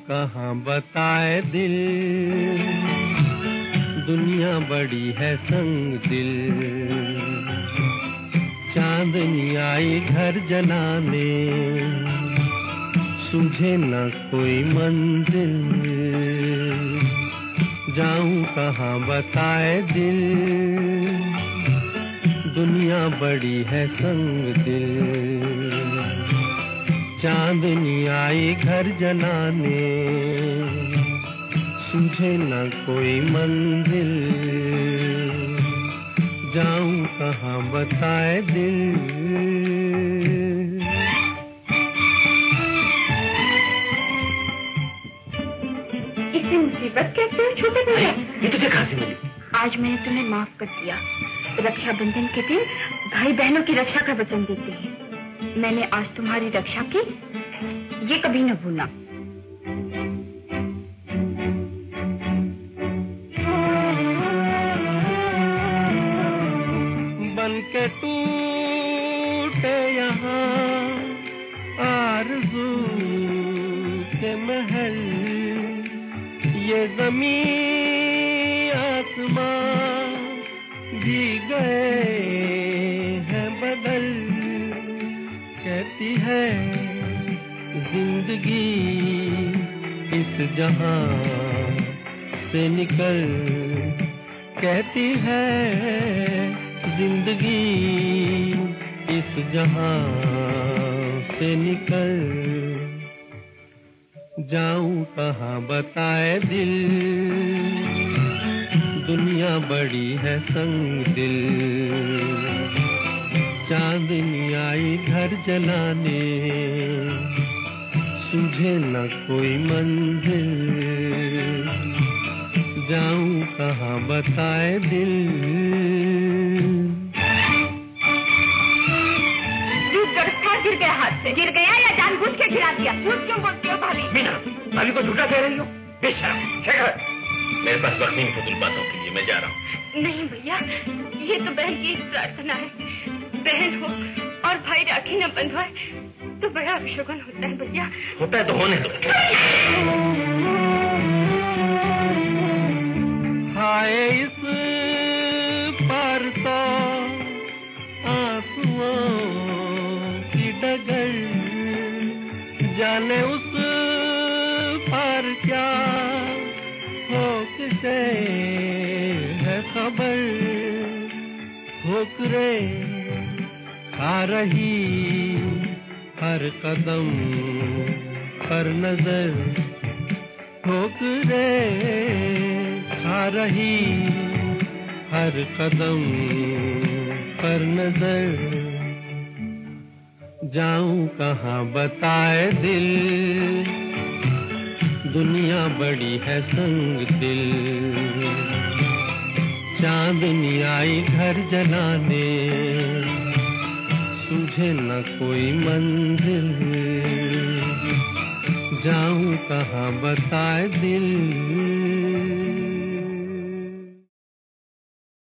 कहाँ बताए दिल, दुनिया बड़ी है संग दिल। चांदनी आई घर जलाने, सूझे न कोई मंजिल। जाऊं कहाँ बताए दिल, दुनिया बड़ी है संग दिल। चांदनी आई घर जलाने, सूझे न कोई मंजिल। जाऊं कहाँ बताए दिल। इतनी मुसीबत कैसे हो छोटे भैया? ये तुझे कहाँ से मिली? आज मैंने तुम्हें माफ कर दिया। रक्षाबंधन के दिन भाई बहनों की रक्षा का वचन देते हैं। मैंने आज तुम्हारी रक्षा की, ये कभी न भूलना। बन के टूटे यहाँ आरज़ू के महल, ये ज़मीन आसमां जी गए हैं बदल। कहती है जिंदगी इस जहां से निकल, कहती है जिंदगी इस जहां से निकल। जाऊं कहाँ बताए दिल, दुनिया बड़ी है संग दिल। चांदनी आई घर जलाने, सूझे न कोई मंजिल। जाऊं कहाँ बताए दिल। दूध गरखा गिर गया हाथ से। गिर गया या जानबूझ के गिरा दिया? झूठ क्यों बोलती हो भाभी? मीना, भाभी को झूठा कह रही हो? बेशर्म। शेखर, मेरे पास वक्त नहीं फजूल बातों के लिए, मैं जा रहा हूँ। नहीं भैया, ये तो बहन की प्रार्थना है। बहन हो और भाई राखी न बंधवाए तो बड़ा अपशगुन होता है भैया। होता है तो होने दो। हाय इस पार तो आंसुओं की डगर, जाने उस पार क्या हो किसे है खबर। ठोकरे खा रही हर कदम पर नजर, ठोकरे खा रही हर कदम पर नजर। जाऊं कहाँ बताए दिल, दुनिया बड़ी है संग दिल। चांदनी आई घर जलाने, सूझे न कोई मंजिल। जाऊं कहाँ बताए दिल।